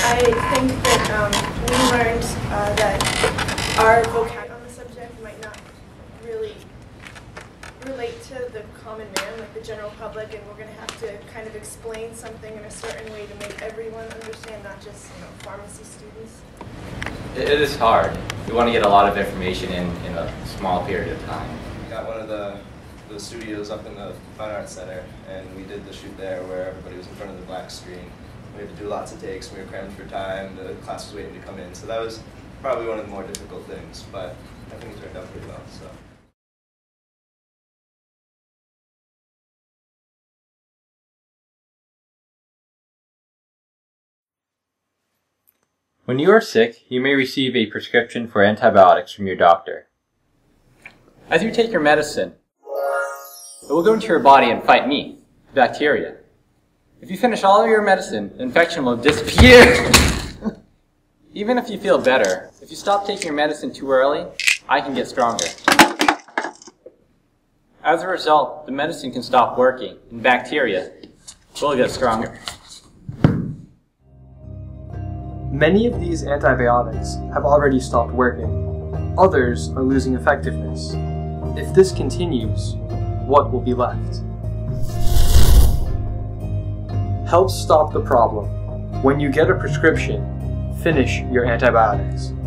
I think that we learned that our vocabulary on the subject might not really relate to the common man, like the general public, and we're going to have to kind of explain something in a certain way to make everyone understand, not just pharmacy students. It is hard. We want to get a lot of information in a small period of time. We got one of the studios up in the Fine Arts Center, and we did the shoot there where everybody was in front of the black screen. We had to do lots of takes, we were crammed for time, the class was waiting to come in, so that was probably one of the more difficult things, but I think it turned out pretty well. So. When you are sick, you may receive a prescription for antibiotics from your doctor. As you take your medicine, it will go into your body and fight me, the bacteria. If you finish all of your medicine, the infection will disappear. Even if you feel better, if you stop taking your medicine too early, I can get stronger. As a result, the medicine can stop working, and bacteria will get stronger. Many of these antibiotics have already stopped working. Others are losing effectiveness. If this continues, what will be left? Help stop the problem. When you get a prescription, finish your antibiotics.